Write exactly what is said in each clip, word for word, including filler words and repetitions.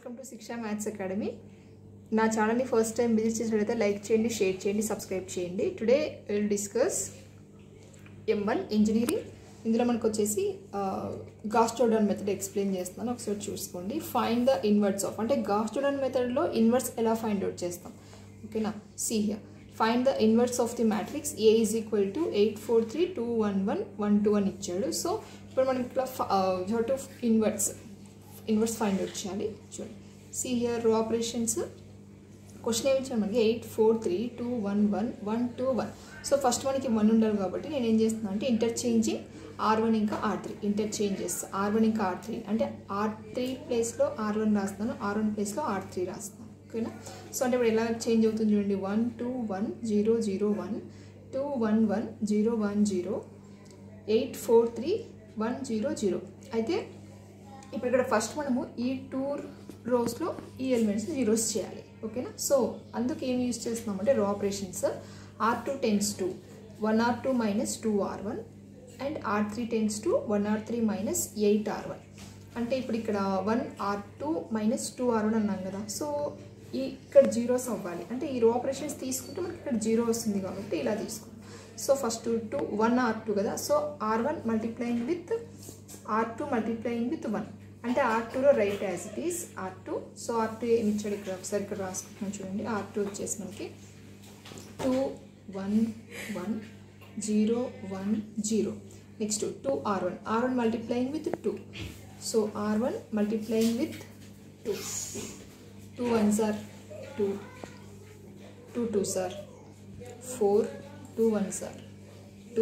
Welcome to Shiksha maths academy. నా ఛానల్ని first time visit చేసినట్లయితే లైక్ చేయండి, షేర్ చేయండి, సబ్స్క్రైబ్ చేయండి. Today will discuss M one engineering. ఇందులో మనకు వచ్చేసి గాస్ జోర్డాన్ మెథడ్ ఎక్స్ప్లెయిన్ చేస్తున్నాను, ఒకసారి చూసుకోండి. ఫైండ్ ద ఇన్వర్స్ ఆఫ్ అంటే గాస్ జోర్డాన్ మెథడ్లో ఇన్వర్స్ ఎలా ఫైండ్ అవుట్ చేస్తాం, ఓకేనా? See here find the inverse of the matrix A is equal to eight four three two one one one two అని ఇచ్చాడు. సో ఇప్పుడు మనం ఇట్లా jot of inverse inverse find out చేయాలి. చూడండి, see here row operations. Question ఏమి ఇచ్చాను మనకి, eight four three two one one one two one. So first మనకి వన్ ఉండాలి కాబట్టి నేను ఏం చేస్తున్నాను అంటే ఇంటర్చేంజింగ్ ఆర్ వన్ ఇంకా ఆర్ త్రీ ఇంటర్చేంజ్ చేస్తాను. ఆర్ వన్ ఇంకా ఆర్ త్రీ అంటే ఆర్ త్రీ ప్లేస్లో ఆర్ వన్ రాస్తున్నాను, ఆర్ వన్ ప్లేస్లో ఆర్ త్రీ రాస్తున్నాను, ఓకేనా? సో అంటే ఇప్పుడు ఎలా చేంజ్ అవుతుంది చూడండి, one two one zero zero one two one one zero one zero eight four three one zero zero. అయితే ఇప్పుడు ఇక్కడ ఫస్ట్ మనము ఈ టూ రోస్లో ఈ ఎలిమెంట్స్ జీరోస్ చేయాలి, ఓకేనా? సో అందుకు ఏమి యూజ్ చేస్తున్నామంటే row operations. R two tends to one R two minus two R one and R three tends to one R three minus eight R one. అంటే ఇప్పుడు ఇక్కడ one R two minus two R one అన్నాం కదా, so ఈ ఇక్కడ zeros అవ్వాలి అంటే ఈ రో ఆపరేషన్స్ తీసుకుంటే మనకి ఇక్కడ జీరో వస్తుంది కాబట్టి ఇలా తీసుకుంటాం. So first two one R two కదా, so R one multiplying with R two multiplying with one అంటే ఆర్ టూలో right as it is R two. So R two ఏమి ఇచ్చాడు ఇక్కడ ఒకసారి ఇక్కడ రాసుకుంటున్నాం చూడండి. ఆర్ టూ వచ్చేసి మనకి two one one zero one zero. Next two R one R one multiplying with two. So R one multiplying with two. Two one సార్ two, two two సార్ ఫోర్, టూ వన్ సార్ two.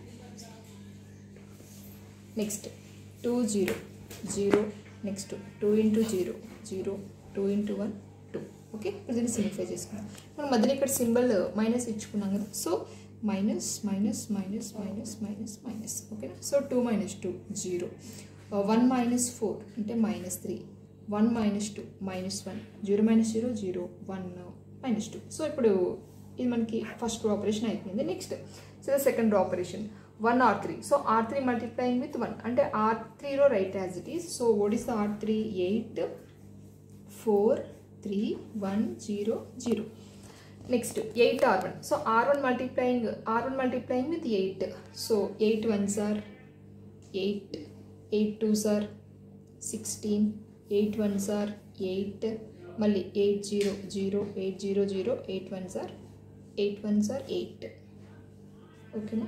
Next two zero zero. Next two into zero zero, two into one two. Okay, ఇప్పుడు దీన్ని simplify చేసుకున్నాం. మనం మధ్యలో ఇక్కడ symbol minus ఇచ్చుకున్నాం కదా, so minus minus minus minus minus minus, ఓకేనా? So two minus two zero, one minus four అంటే minus three, one minus two minus one, zero minus zero zero, one minus two. So ఇప్పుడు ఇది మనకి first row operation అయిపోయింది. Next so second row operation one R three. So R three multiplying with one అంటే R త్రీలో right as it is. So what is the R three, eight four three one zero zero. Next eight R one. So R one multiplying R one multiplying with eight. So eight one are eight, eight two are sixteen, eight one are eight, మళ్ళీ eight zero zero, eight zero zero, eight one are eight one are eight, ఓకేనా?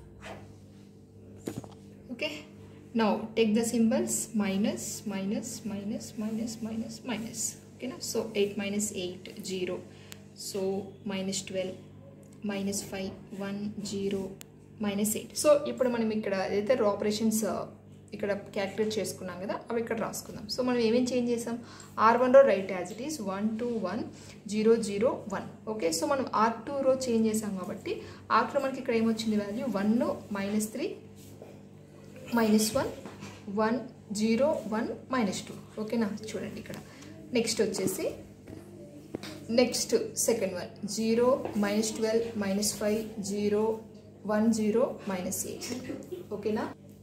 Okay, now take the symbols minus minus minus minus minus minus, ఓకేనా? So eight minus eight zero, so minus twelve, minus five one zero, minus eight. So ఇప్పుడు మనం ఇక్కడ ఏదైతే రో operations ఇక్కడ calculate చేసుకున్నాం కదా, అవి ఇక్కడ రాసుకుందాం. సో మనం ఏమేం చేంజ్ చేసాం, R one row right as it is one two one zero zero one, okay? So మనం ఆర్ టూ రో చేంజ్ చేసాం కాబట్టి ఆర్ టూ మనకి ఇక్కడ ఏమొచ్చింది value one minus three minus one one zero one minus two, ఓకేనా? చూడండి ఇక్కడ. Next వచ్చేసి next second one zero minus twelve minus five zero one zero minus eight, ఓకేనా?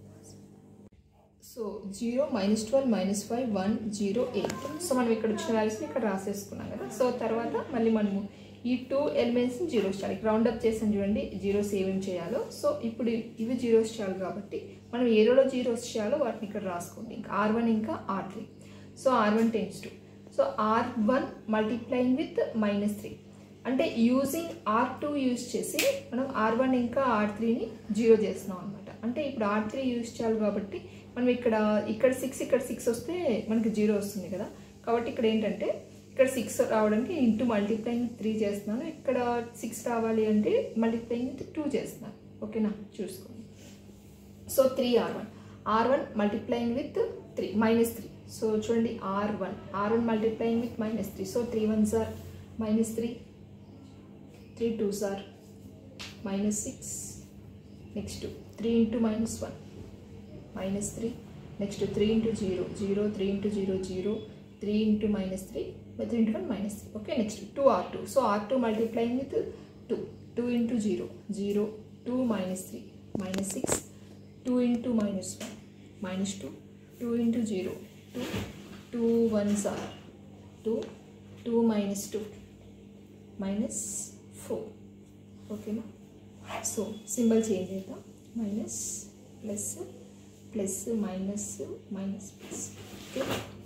So zero minus twelve minus five one zero eight. So మనం ఇక్కడ వచ్చిన వాల్యూస్ని ఇక్కడ రాసేసుకున్నాం కదా. సో తర్వాత మళ్ళీ మనము ఈ టూ ఎలిమెంట్స్ని జీరోస్ చేయాలి. రౌండ్ అప్ చేసాను చూడండి, జీరోస్ ఏమేమి చేయాలో. సో ఇప్పుడు ఇవి జీరోస్ చేయాలి కాబట్టి మనం ఏ రోలో జీరోస్ చేయాలో వాటిని ఇక్కడ రాసుకోండి. ఇంకా ఆర్ వన్ ఇంకా R three. So R one tends to. So R one multiplying with minus three అంటే యూజింగ్ ఆర్ టూ యూజ్ చేసి మనం ఆర్ వన్ ఇంకా ఆర్ త్రీని జీరో చేస్తున్నాం అనమాట. అంటే ఇప్పుడు ఆర్ త్రీ యూజ్ చేయాలి కాబట్టి మనం ఇక్కడ ఇక్కడ సిక్స్ ఇక్కడ సిక్స్ వస్తే మనకి జీరో వస్తుంది కదా, కాబట్టి ఇక్కడ ఏంటంటే ఇక్కడ సిక్స్ రావడానికి ఇంటూ మల్టిప్లైయింగ్ త్రీ చేస్తున్నాను, ఇక్కడ సిక్స్ రావాలి అంటే మల్టిప్లైయింగ్ విత్ టూ చేస్తున్నాను, ఓకేనా? చూసుకోండి. So three R one R one multiplying with three minus three. So చూడండి R one R one multiplying with minus three. So three one are minus three, three two are minus six. Next three into minus one minus three. Next three into zero zero, three into zero zero, three into minus three, three into one minus three, okay? Next two R two. So R two multiplying with two. Two into zero zero, two minus three minus six, two into minus one minus two, two into zero two, two ones are two two minus two minus four ఓకేనా. So symbol change చేద్దాం, minus plus plus minus minus plus okay.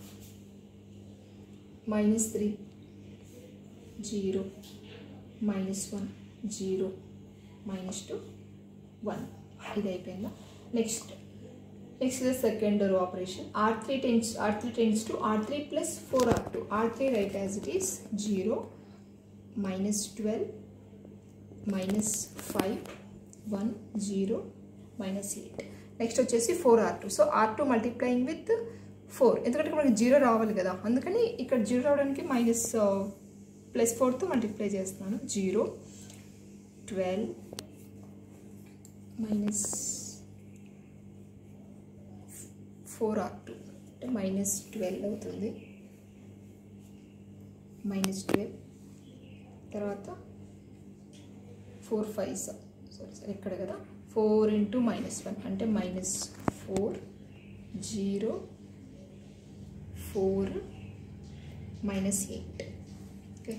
Minus three zero minus one zero minus two one ఇది అయిపోయిందా. Next next the second row operation R three tends R three tends to R three plus four R two R three right as it is zero minus twelve minus five one zero minus eight. Next వచ్చేసి four R two. So R two multiplying with four, ఎందుకంటే మనకి zero రావాలి కదా, అందుకని ఇక్కడ zero రావడానికి minus plus ఫోర్తో multiply చేస్తున్నాను. Zero twelve minus four R two అంటే మైనస్ ట్వెల్వ్ అవుతుంది. మైనస్ ట్వెల్వ్ తర్వాత ఫోర్ ఫైవ్ సారీ సారీ ఇక్కడ కదా, ఫోర్ ఇంటూ మైనస్ వన్ అంటే minus four zero four minus eight okay.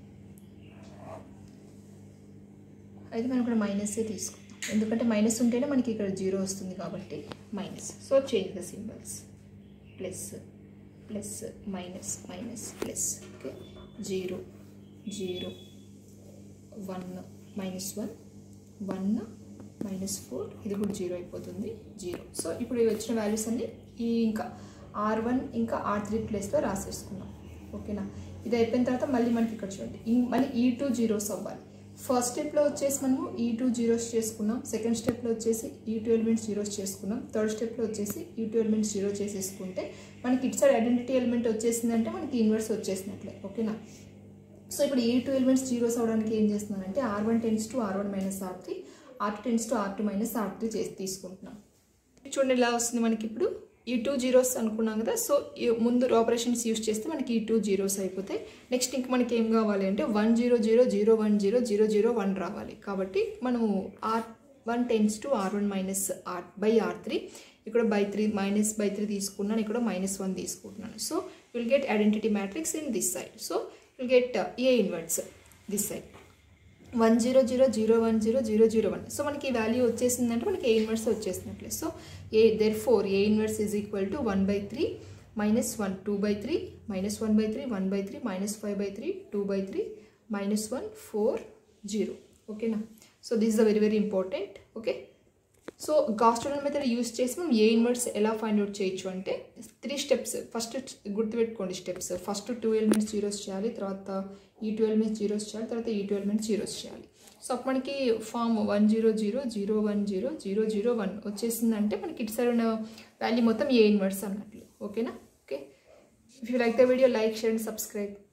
అయితే మనం ఇక్కడ మైనస్సే తీసుకుంటాం, ఎందుకంటే మైనస్ ఉంటేనే మనకి ఇక్కడ జీరో వస్తుంది కాబట్టి minus. So change the symbols, plus plus minus minus plus okay. Zero zero one minus one one minus four ఇది కూడా జీరో అయిపోతుంది జీరో. సో ఇప్పుడు ఇవి వచ్చిన వాల్యూస్ అన్ని ఈ ఇంకా ఆర్ వన్ ఇంకా ఆర్ త్రీ ప్లేస్లో రాసేసుకున్నాం ఓకేనా. ఇది అయిపోయిన తర్వాత మళ్ళీ మనకి ఇక్కడ చూడండి మళ్ళీ ఈ టూ జీరోస్ అవ్వాలి. ఫస్ట్ స్టెప్లో వచ్చేసి మనము ఈ టూ జీరోస్ చేసుకున్నాం, సెకండ్ స్టెప్లో వచ్చేసి ఈ టూ ఎలిమెంట్స్ జీరోస్ చేసుకున్నాం, థర్డ్ స్టెప్లో వచ్చేసి ఈ టూ ఎలిమెంట్స్ జీరో చేసేసుకుంటే మనకి ఇటు సైడ్ ఐడెంటిటీ ఎలిమెంట్ వచ్చేసిందంటే మనకి ఇన్వర్స్ వచ్చేసినట్లే ఓకేనా. సో ఇప్పుడు ఈ టూ ఎలిమెంట్స్ జీరోస్ అవడానికి ఏం చేస్తున్నానంటే R one tends to R one minus R three R two tends to R two minus R three చేసి తీసుకుంటున్నాం. చూడండి ఇలా వస్తుంది మనకి ఇప్పుడు ఈ టూ జీరోస్ అనుకున్నాం కదా. సో ముందు ఆపరేషన్స్ యూస్ చేస్తే మనకి ఈ టూ జీరోస్ అయిపోతాయి. నెక్స్ట్ ఇంక మనకి ఏం కావాలి అంటే one zero zero zero one zero zero zero one రావాలి. కాబట్టి మనము R one tends to R one minus R by R three ఇక్కడ by three minus by three తీసుకున్నాను, ఇక్కడ మైనస్ వన్ తీసుకుంటున్నాను. So will get identity matrix in this side. So will get A inverts this side one zero zero zero one zero zero zero one. So మనకి ఈ value వచ్చేసిందంటే మనకి A inverse వచ్చేసినట్లే. So A therefore A inverse is equal to one by three minus one two by three minus one by three one by three minus five by three two by three minus one four zero ఓకేనా. So this is the very very important okay. So Gauss student method use చేసి మనం A inverse ఎలా find out చేయొచ్చు అంటే three steps. First గుర్తుపెట్టుకోండి steps. First two elements zeros చేయాలి, తర్వాత ఈ టూ ఎలిమెంట్స్ జీరోస్ చేయాలి, తర్వాత ఈ టూ ఎలిమెంట్స్ జీరోస్ చేయాలి. సో అప్పుడు మనకి form one zero zero zero one zero zero zero one వచ్చేసిందంటే మనకి ఇటు సైడ్ ఉన్న వాల్యూ మొత్తం ఏ ఇన్వర్స్ అన్నట్లు ఓకేనా. Okay, if you like the video like share and subscribe.